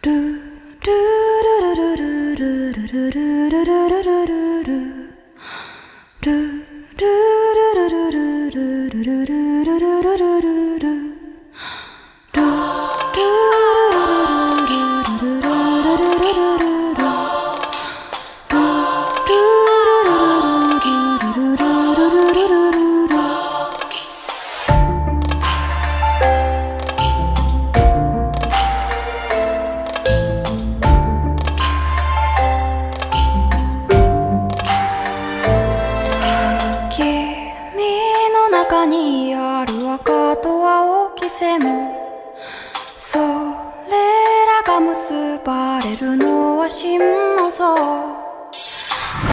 中にある赤と青き線、それらが結ばれるのは心の像。